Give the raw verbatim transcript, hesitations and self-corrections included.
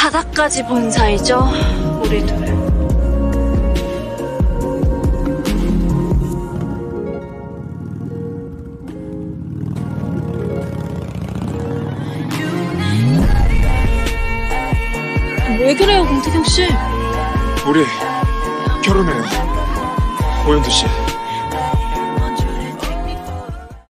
바닥까지 본 사이죠, 우리 둘. 왜 그래요, 공태경 씨? 우리 결혼해요, 오연두 씨.